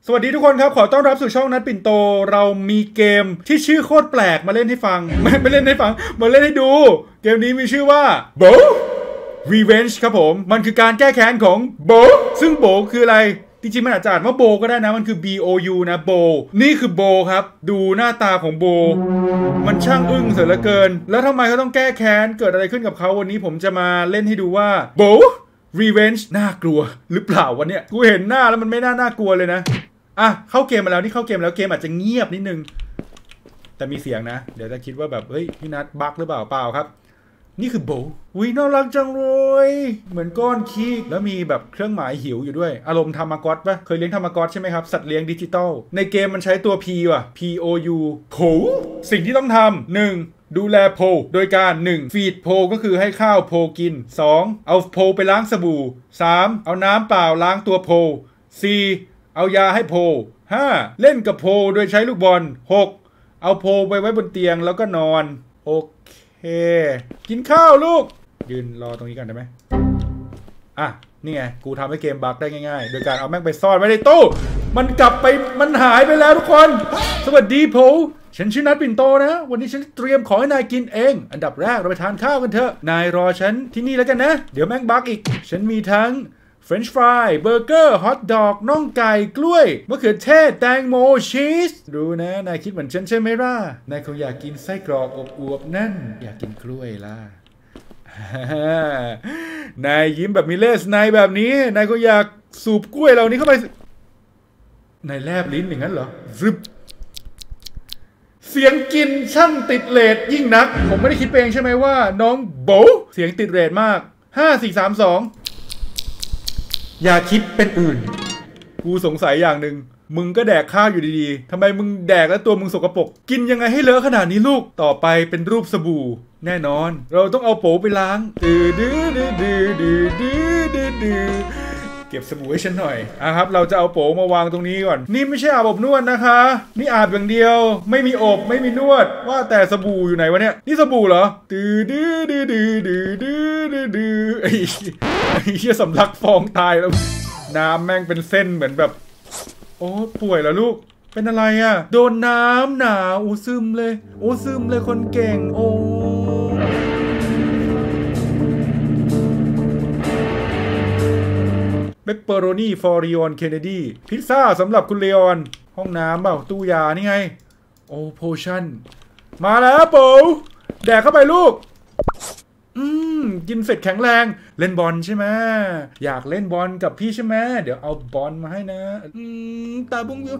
สวัสดีทุกคนครับขอต้อนรับสู่ช่องนัดปิ่นโตเรามีเกมที่ชื่อโคตรแปลกมาเล่นให้ฟังไม่เล่นให้ฟังมาเล่นให้ดูเกมนี้มีชื่อว่า Bo Revenge ครับผมมันคือการแก้แค้นของ Bo ซึ่ง Bo คืออะไรจริงๆมันอาจจะอ่านว่าโบก็ได้นะมันคือ BOU นะโบนี่คือโบครับดูหน้าตาของโบมันช่างอึ้งเสียเหลือเกินแล้วทำไมเขาต้องแก้แค้นเกิดอะไรขึ้นกับเขาวันนี้ผมจะมาเล่นให้ดูว่าโบRevenge น่ากลัวหรือเปล่าวันเนี้ยกูเห็นหน้าแล้วมันไม่น่ากลัวเลยนะอ่ะเข้าเกมมาแล้วนี่เข้าเกมแล้วเกมอาจจะเงียบนิดนึงแต่มีเสียงนะเดี๋ยวจะคิดว่าแบบเฮ้ยพี่นัทบั๊กหรือเปล่าครับนี่คือโบวิน่ารักจังเลยเหมือนก้อนขี้แล้วมีแบบเครื่องหมายหิวอยู่ด้วยอารมณ์ธรรมก๊อตปะเคยเลี้ยงธรรมก๊อตใช่ไหมครับสัตว์เลี้ยงดิจิตอลในเกมมันใช้ตัว P ว่ะ POU โผสิ่งที่ต้องทำ1ดูแลโพโดยการ1ฟีดโพก็คือให้ข้าวโพกิน2เอาโพไปล้างสบู่3เอาน้ำเปล่าล้างตัวโพ4เอายาให้โพ5เล่นกับโพโดยใช้ลูกบอล6เอาโพไปไว้บนเตียงแล้วก็นอนโอเคกินข้าวลูกยืนรอตรงนี้กันได้ไหมอ่ะนี่ไงกูทำให้เกมบั๊กได้ง่ายๆโดยการเอาแม่งไปซ่อนไว้ในตู้มันกลับไปมันหายไปแล้วทุกคนสวัสดีโพฉันชื่อนัทปิ่นโตนะวันนี้ฉันเตรียมของให้นายกินเองอันดับแรกเราไปทานข้าวกันเถอะนายรอฉันที่นี่แล้วกันนะเดี๋ยวแม่งบั๊กอีกฉันมีทั้งเฟรนช์ฟรายเบอร์เกอร์ฮอทดอกน่องไก่กล้วยมะเขือเทศแตงโมชีสดูนะนายคิดเหมือนฉันใช่ไหมล่ะนายคงอยากกินไส้กรอกอบอวบนั่นอยากกินกล้วยล่ะ นายยิ้มแบบมีเลสนายแบบนี้นายก็อยากสูบกล้วยเหล่านี้เข้าไปนายแลบลิ้นอย่างนั้นเหรอรึบเสียงกินช่างติดเรทยิ่งนักผมไม่ได้คิดเองใช่ไหมว่าน้องโบเสียงติดเรทมาก5 4 3 2อย่าคิดเป็นอื่นกูสงสัยอย่างหนึ่งมึงก็แดกข้าวอยู่ดีๆทำไมมึงแดกแล้วตัวมึงสกปรกกินยังไงให้เลอะขนาดนี้ลูกต่อไปเป็นรูปสบู่แน่นอนเราต้องเอาโป๋ไปล้างเก็บสบู่ให้ฉันหน่อยครับเราจะเอาโป๋มาวางตรงนี้ก่อนนี่ไม่ใช่อาบอบนวดนะคะนี่อาบอย่างเดียวไม่มีอบไม่มีนวดว่าแต่สบู่อยู่ไหนวะเนี่ยนี่สบู่เหรอไอ้เหี้ยสำลักฟองตายแล้วน้ำแม่งเป็นเส้นเหมือนแบบโอ้ป่วยแล้วลูกเป็นอะไรอ่ะโดนน้ำหนาวโอ้ซึมเลยโอ้ซึมเลยคนเก่งโอ้เปปเปอโรนี่ฟอร์ริออนเคนเนดีพิซซ่าสำหรับคุณเลออนห้องน้ำเปล่าตู้ยานี่ไงโอ้โพชั่นมาแล้วปูแดกเข้าไปลูกกินเสร็จแข็งแรงเล่นบอลใช่ไหมอยากเล่นบอลกับพี่ใช่ไหมเดี๋ยวเอาบอลมาให้นะตาบุ้งวิว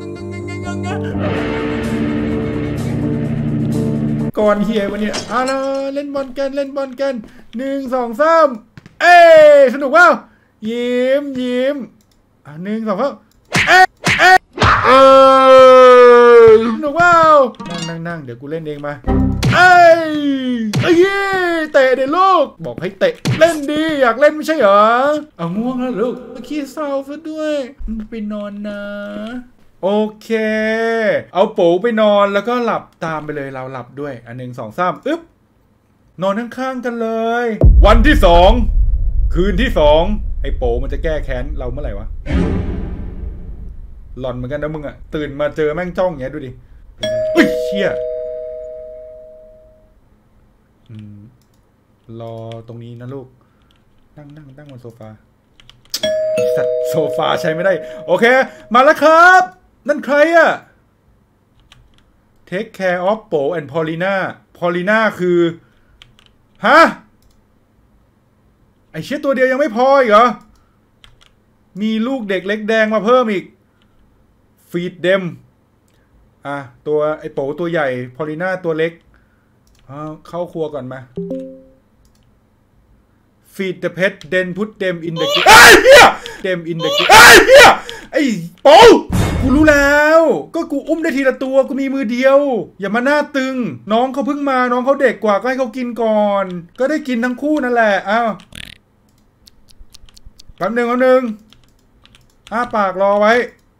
ก่อนเฮียวันนี้เล่นบอลกัน1 2 3เอ้สนุกว่ายิ้ม1 2 3สนุกว่านั่งเดี๋ยวกูเล่นเองมาเตะเด็กลูกบอกให้เตะเล่นดีอยากเล่นไม่ใช่เหรอเอาง่วงแล้วลูกเมื่อกี้เศร้าซะด้วยไปนอนนะโอเคเอาโป๋ไปนอนแล้วก็หลับตามไปเลยเราหลับด้วย1 2 3อึ๊บนอนข้างๆกันเลยวันที่2คืนที่2ไอ้โป๋มันจะแก้แค้นเราเมื่อไหร่วะหลอนเหมือนกันนะมึงอะตื่นมาเจอแม่งจ้องอย่างเงี้ยดูดิเชี่ยรอตรงนี้นะลูกนั่งบนโซฟาสัตว์โซฟาใช้ไม่ได้โอเคมาแล้วครับนั่นใครอะ Take care of Bo and Paulina คือฮะไอเชี่ยตัวเดียวยังไม่พออีกเหรอมีลูกเด็กเล็กแดงมาเพิ่มอีกฟีดเดมตัวไอโป๋ตัวใหญ่พอลิน่าตัวเล็กเข้าครัวก่อนมา feed the pet then put them in the kitchen them in the kitchen ไอโป๋กูรู้แล้วก็กูอุ้มได้ทีละตัวกูมีมือเดียวอย่ามาหน้าตึงน้องเขาเพิ่งมาน้องเขาเด็กกว่าก็ให้เขากินก่อนก็ได้กินทั้งคู่นั่นแหละแป๊บหนึ่งปากรอไว้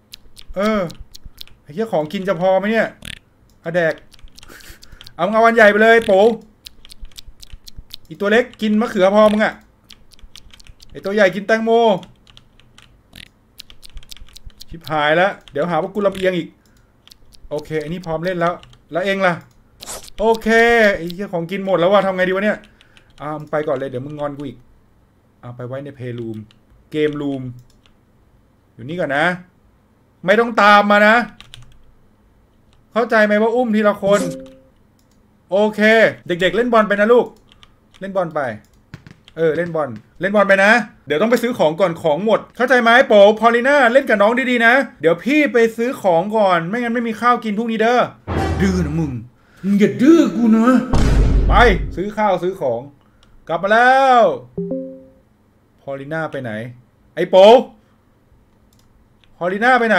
ไอ้เหี้ยของกินจะพอไหมเนี่ยแดกเอาอันใหญ่ไปเลยโป๋อีตัวเล็กกินมะเขือพอมึงอะไอตัวใหญ่กินแตงโมชิบหายแล้วเดี๋ยวหาว่ากูลำเอียงอีกโอเคอันนี้พร้อมเล่นแล้วเองล่ะโอเคไอ้เจ้าของกินหมดแล้วว่ะทำไงดีวะเนี่ยมึงไปก่อนเลยเดี๋ยวมึงงอนกูอีกไปไว้ในเพลย์รูมเกมรูมอยู่นี่ก่อนนะไม่ต้องตามมานะเข้าใจไหมว่าอุ้มทีละคนโอเคเด็กๆเล่นบอลไปนะลูกเล่นบอลไปเล่นบอลไปนะเดี๋ยวต้องไปซื้อของก่อนของหมดเข้าใจไหมโป๋พอลิน่าเล่นกับน้องดีๆนะเดี๋ยวพี่ไปซื้อของก่อนไม่งั้นไม่มีข้าวกินพรุ่งนี้เด้อดื้อนะมึงอย่าดื้อกูนะไปซื้อข้าวซื้อของกลับมาแล้วพอลิน่าไปไหนไอ้โป๋พอลิน่าไปไหน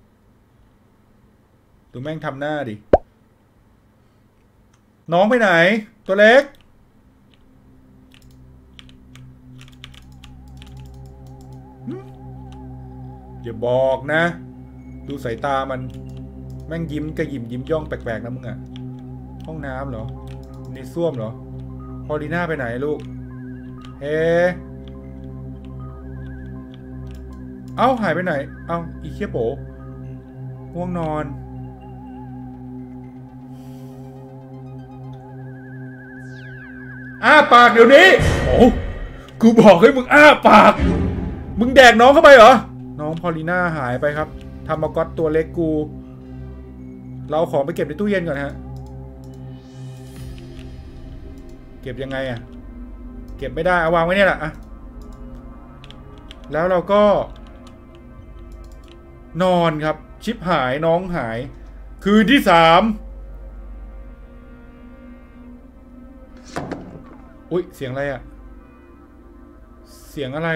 ดูแม่งทำหน้าดิน้องไปไหนตัวเล็กอย่าบอกนะดูสายตามันแม่งยิ้มกระยิมยิ้มย่องแปลกๆนะมึงอะห้องน้ำเหรอในส้วมเหรอพอลีน่าไปไหนลูกเฮ้เอ้าหายไปไหนเอ้าอีเคียโป๋ง่วงนอนอ้าปากเดี๋ยวนี้โอ้กูบอกให้มึงอ้าปากมึงแดกน้องเข้าไปเหรอน้องพอลีน่าหายไปครับทำมาก๊อตตัวเล็กกูเราของไปเก็บในตู้เย็นก่อนฮะเก็บยังไงอะเก็บไม่ได้เอาวางไว้เนี่ยแหละอะแล้วเราก็นอนครับชิปหายน้องหายคืนที่3อุ๊ยเสียงอะไรอะเสียงอะไร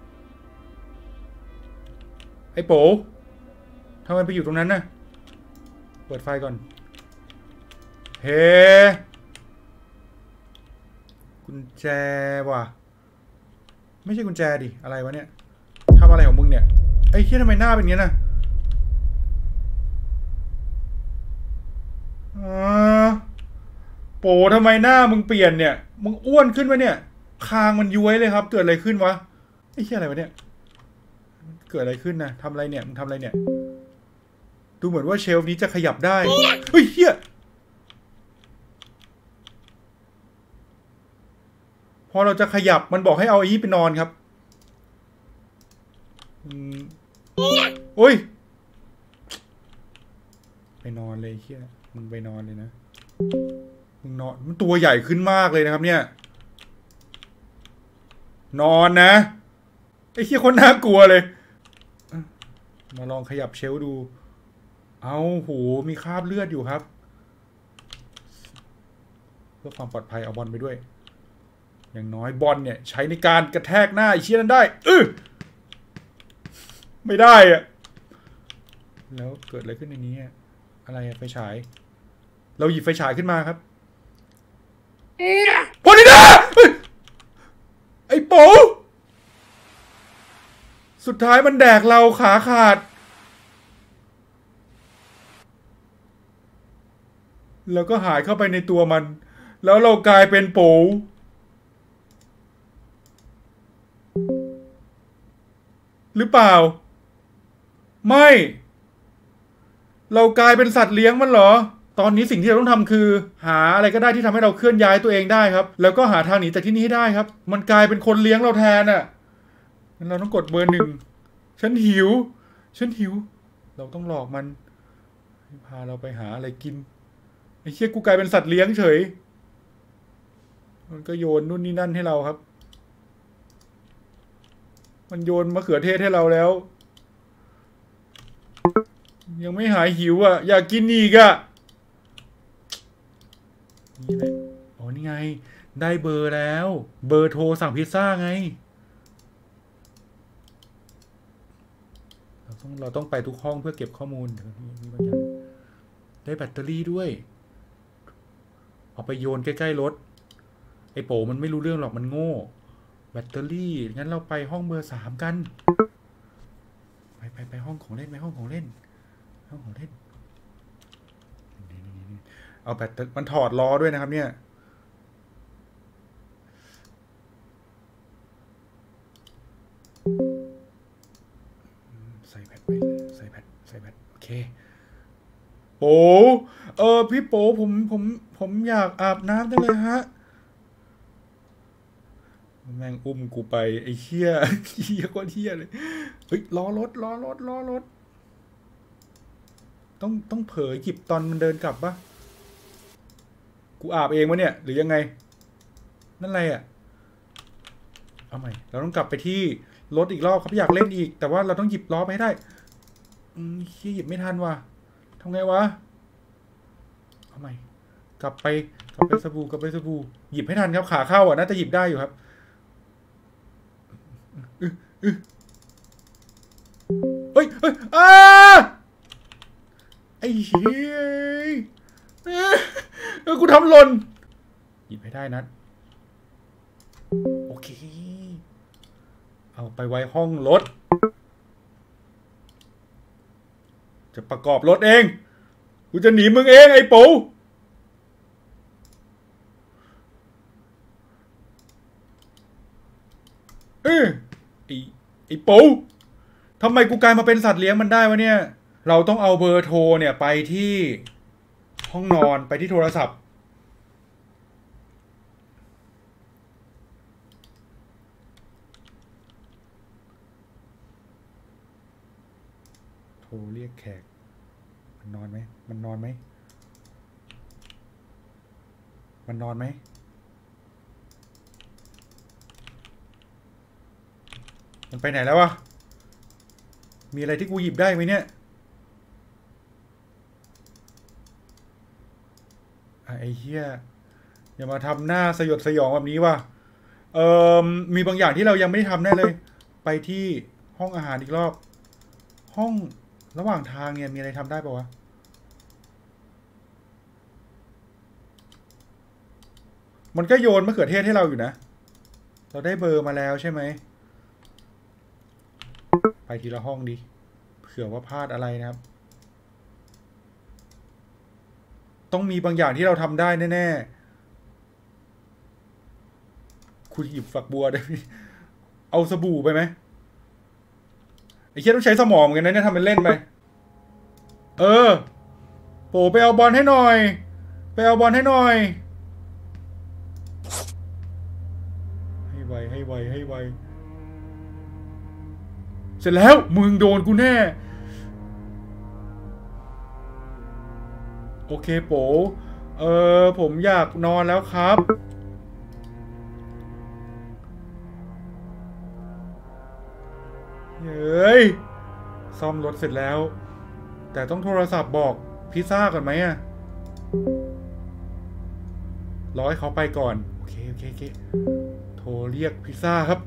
ไอ้โป๋ทำไมไปอยู่ตรงนั้นน่ะเปิดไฟก่อนเฮ้กุญแจว่ะไม่ใช่กุญแจดิอะไรวะเนี่ยทำอะไรของมึงเนี่ยไอ้เหี้ยทำไมหน้าเป็นอย่างนี้น่ะโป๋ทำไมหน้ามึงเปลี่ยนเนี่ยมึงอ้วนขึ้นวะเนี่ยคางมันย้วยเลยครับเกิดอะไรขึ้นวะไอ้เหี้ยอะไรวะเนี่ยเกิดอะไรขึ้นนะทำอะไรเนี่ยมึงทำอะไรเนี่ยดูเหมือนว่าเชลฟ์นี้จะขยับได้เฮ้ยเฮียพอเราจะขยับมันบอกให้เอาไอ้นี้ไปนอนครับโอ้ยไปนอนเลยเฮียมึงไปนอนเลยนะมึงนอนมันตัวใหญ่ขึ้นมากเลยนะครับเนี่ยนอนนะไอ้เฮียคนน่ากลัวเลยมาลองขยับเชลฟ์ดูเอาโหมีคราบเลือดอยู่ครับเพื่อความปลอดภัยเอาบอลไปด้วยอย่างน้อยบอลเนี่ยใช้ในการกระแทกหน้าไอ้เชี่ยนั้นได้ไม่ได้อะแล้วเกิดอะไรขึ้นในนี้อะไรอะไฟฉายเราหยิบไฟฉายขึ้นมาครับพอดีนะไอ้โป๋สุดท้ายมันแดกเราขาขาดแล้วก็หายเข้าไปในตัวมันแล้วเรากลายเป็นโป๋หรือเปล่าไม่เรากลายเป็นสัตว์เลี้ยงมันเหรอตอนนี้สิ่งที่เราต้องทำคือหาอะไรก็ได้ที่ทำให้เราเคลื่อนย้ายตัวเองได้ครับแล้วก็หาทางหนีจากที่นี่ให้ได้ครับมันกลายเป็นคนเลี้ยงเราแทนอ่ะงั้นเราต้องกดเบอร์ 1ฉันหิวเราต้องหลอกมันพาเราไปหาอะไรกินไอ้เชี่ยกูกลายเป็นสัตว์เลี้ยงเฉยมันก็โยนนู่นนี่นั่นให้เราครับมันโยนมะเขือเทศให้เราแล้วยังไม่หายหิวอ่ะอยากกินอีกอ่ะนี่แหละอ๋อนี่ไงได้เบอร์แล้วเบอร์โทรสั่งพิซซ่าไงเราต้องไปทุกห้องเพื่อเก็บข้อมูลเดี๋ยวมีบางอย่างได้แบตเตอรี่ด้วยเอาไปโยนใกล้ๆรถไอ้โป๋มันไม่รู้เรื่องหรอกมันโง่แบตเตอรี่งั้นเราไปห้องเบอร์3กันไปห้องของเล่นไปห้องของเล่นเอาแบตมันถอดล้อด้วยนะครับเนี่ยใส่แบตใส่แบตโอเคโปพี่โปผมอยากอาบน้ำจังเลยฮะแม่งอุ้มกูไปไอ้เหี้ยก็เหี้ยเลยเฮ้ยล้อรถต้องเผยหยิบตอนมันเดินกลับปะกูอาบเองวะเนี่ยหรือยังไงนั่นอะไรอ่ะเอาใหม่เราต้องกลับไปที่รถอีกรอบครับอยากเล่นอีกแต่ว่าเราต้องหยิบล้อไปให้ได้หยิบไม่ทันว่ะทำไงวะเอาใหม่กลับไปสบู่หยิบให้ทันครับขาเข้าอ่ะน่าจะหยิบได้อยู่ครับเฮ้ยไอ้เหี้ยกูทำหล่นหยิบให้ได้นัดโอเคเอาไปไว้ห้องรถจะประกอบรถเองกูจะหนีมึงเองไอ้ปูไอ้ปูทำไมกูกลายมาเป็นสัตว์เลี้ยงมันได้วะเนี่ยเราต้องเอาเบอร์โทรเนี่ยไปที่ห้องนอนไปที่โทรศัพท์โทรเรียกแขกมันนอนไหมมันไปไหนแล้ววะมีอะไรที่กูหยิบได้ไหมเนี่ยไอ้เหี้ยอย่ามาทำหน้าสยดสยองแบบนี้ว่ะมีบางอย่างที่เรายังไม่ได้ทำแน่เลยไปที่ห้องอาหารอีกรอบห้องระหว่างทางเนี่ยมีอะไรทำได้ป่าวะมันก็โยนมะเขือเทศให้เราอยู่นะเราได้เบอร์มาแล้วใช่ไหมไปทีละห้องดิเผื่อว่าพลาดอะไรนะครับต้องมีบางอย่างที่เราทำได้แน่ๆคุณหยิบฝักบัวได้เอาสบู่ไปไหมไอ้เชี่ยต้องใช้สมองเหมือนกันนะเนี่ยทำเป็นเล่นไปโปไปเอาบอลให้หน่อยให้ไวเสร็จแล้วมึงโดนกูแน่โอเคโปผมอยากนอนแล้วครับเฮ้ยซ่อมรถเสร็จแล้วแต่ต้องโทรศัพท์บอกพิซซ่าก่อนไหมอะรอให้เขาไปก่อนโอเคโทรเรียกพิซซ่าครับ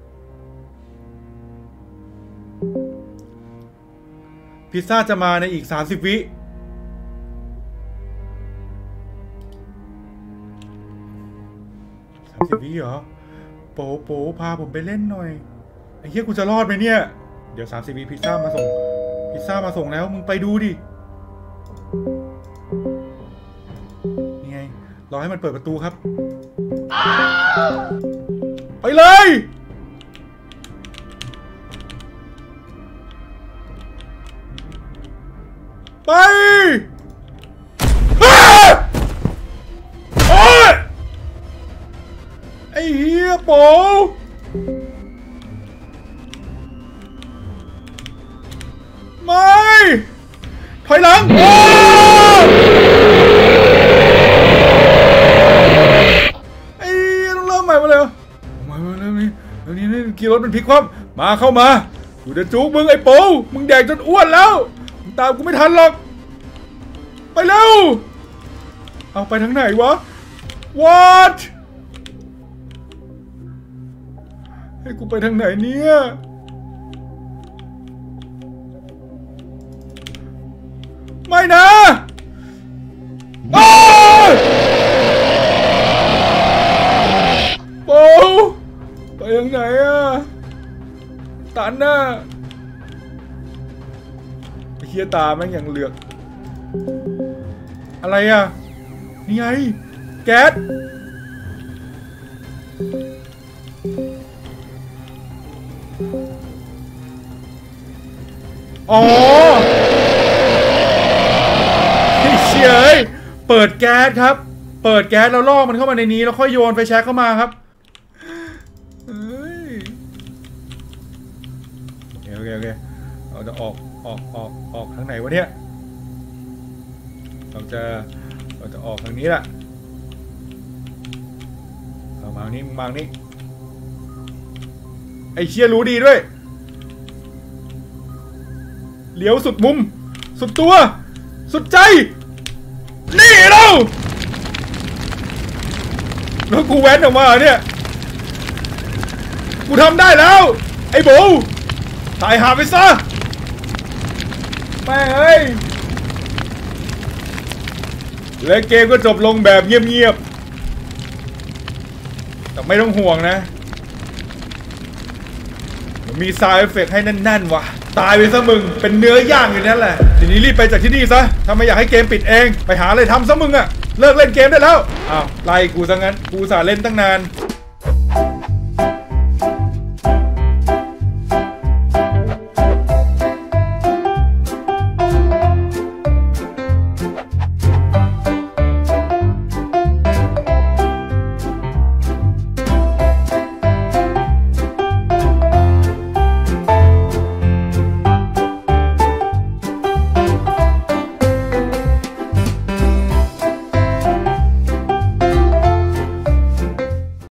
พิซซ่าจะมาในอีก30 วิเหรอโปพาผมไปเล่นหน่อยไอ้เหี้ยกูจะรอดไหมเนี่ยเดี๋ยว30 วิพิซซ่ามาส่งแล้วมึงไปดูดินี่ไงรอให้มันเปิดประตูครับไปเลยไปโอ๊ยไอ้เหี้ยโป๋ไม่ถอยหลังไอ้ต้องเริ่มใหม่มาเลยมาเริ่มนี่ขี่รถมันพลิกคว่ำมาเข้ามากูจะจุกมึงไอ้โป๋มึงแดกจนอ้วนแล้วตามกูไม่ทันหรอกไปเร็วเอาไปทางไหนวะ What ให้กูไปทางไหนเนี่ยไม่นะโอ้ไปทางไหนอะตันน่ะเฮียตาแม่งอย่างเหลือกอะไรอ่ะนี่ไงแก๊สอ๋อเฮ้ยเปิดแก๊สครับเปิดแก๊สแล้วล่อมันเข้ามาในนี้แล้วค่อยโยนไฟแช็กเข้ามาครับโอเคเราจะออกทางไหนวะเนี่ยเราจะออกทางนี้แหละเอามานี่ไอ้เชี่ยรู้ดีด้วยเลี้ยวสุดมุมสุดตัวสุดใจนี่แล้วกูแว้นออกมาเนี่ยกูทำได้แล้วไอ้โบตายหาไปซะแม่เอ้ยและเกมก็จบลงแบบเงียบๆแต่ไม่ต้องห่วงนะมีซาวด์เอฟเฟกต์ให้แน่นๆว่ะตายไปซะมึงเป็นเนื้อย่างอยู่นั่นแหละทีนี้รีบไปจากที่นี่ซะถ้าไม่อยากให้เกมปิดเองไปหาอะไรทำซะมึงอะเลิกเล่นเกมได้แล้วอ้าวไล่กูซะงั้นกูสาเล่นตั้งนาน